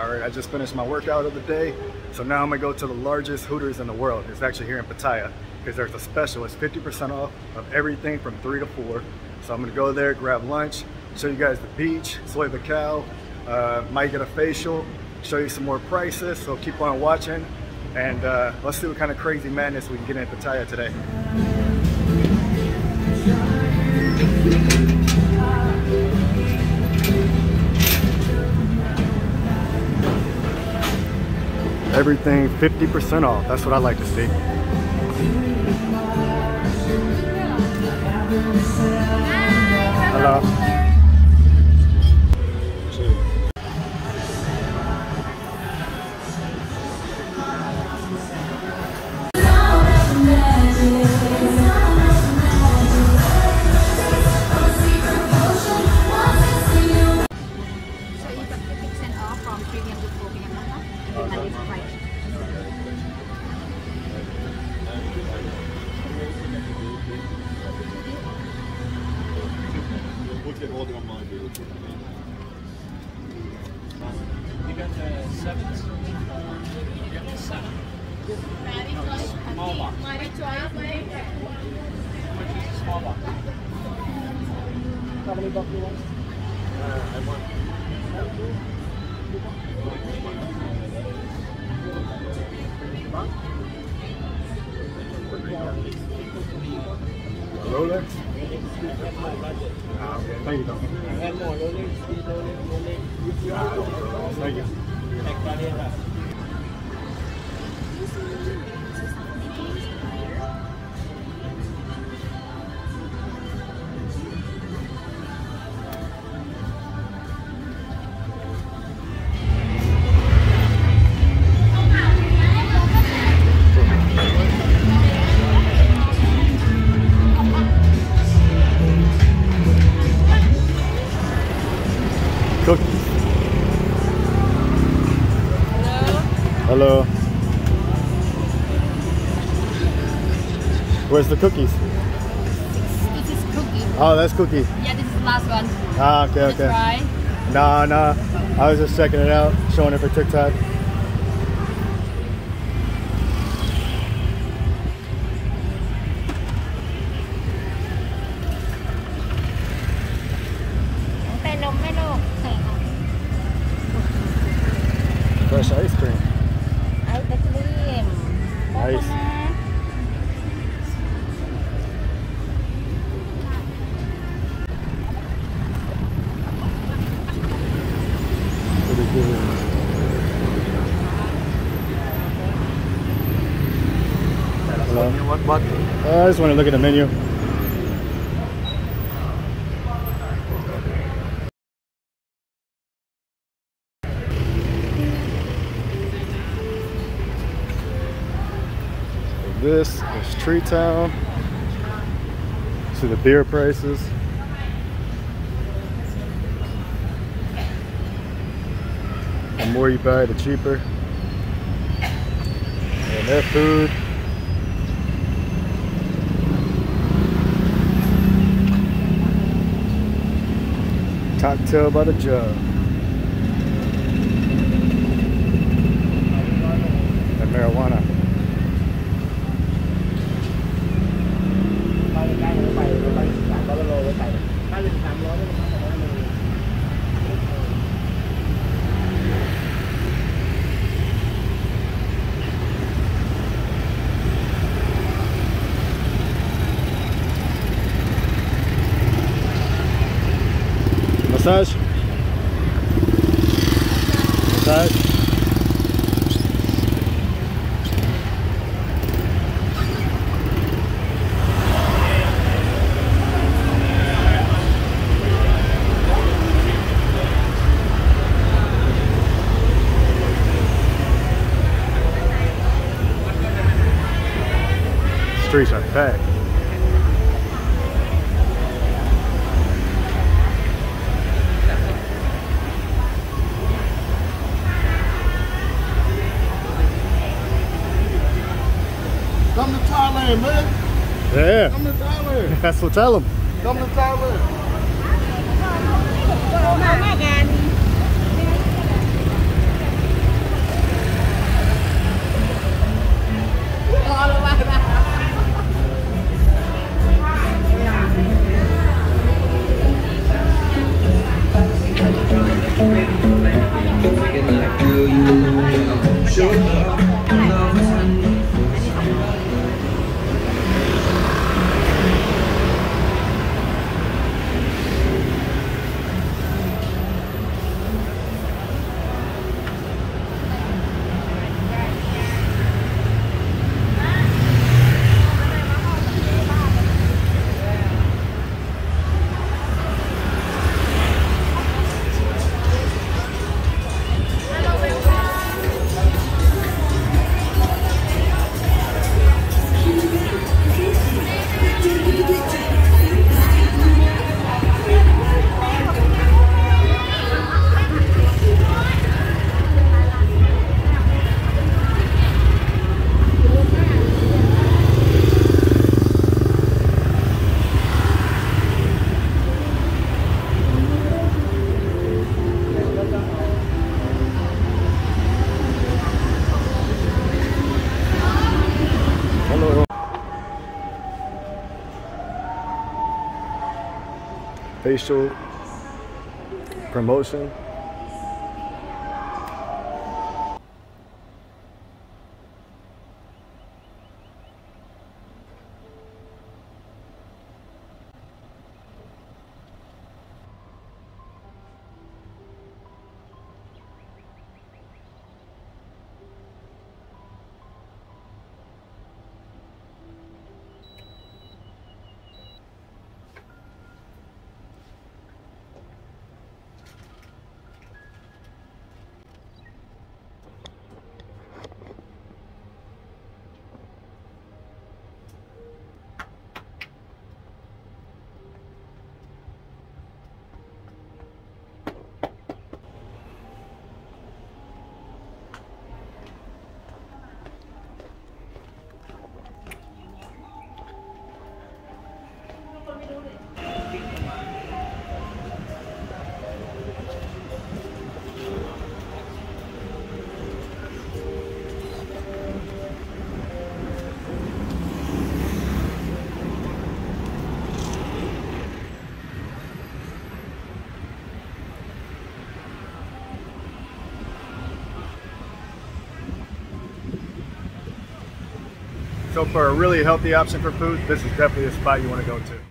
Alright, I just finished my workout of the day, so now I'm gonna go to the largest Hooters in the world. It's actually here in Pattaya, because there's a special. It's 50% off of everything from 3 to 4. So I'm gonna go there, grab lunch, show you guys the beach, Soy Buakhao, might get a facial, show you some more prices, so keep on watching, and let's see what kind of crazy madness we can get in Pattaya today. Everything 50% off. That's what I like to see. Hello. You got the 7s? You got the 7. Small box. Which is the small box? How many bucks do you want? I want. Rolex? Thank you, Doctor. Thank you. Cookies. Hello. Where's the cookies? This is cookie. Oh, that's cookie. Yeah, this is the last one. Ah, okay, okay. Try. Nah. I was just checking it out, showing it for TikTok. Fresh ice cream. Ice cream. Nice. Pretty good. Hello. What? I just want to look at the menu. This is Tree Town. See the beer prices. The more you buy, the cheaper. And their food. Cocktail by the jug. And marijuana. Massage. Massage. Streets are packed. Come to Thailand, man. Yeah. Come to Thailand. That's what tell them. Come to Thailand. facial promotion. So for a really healthy option for food, this is definitely a spot you want to go to.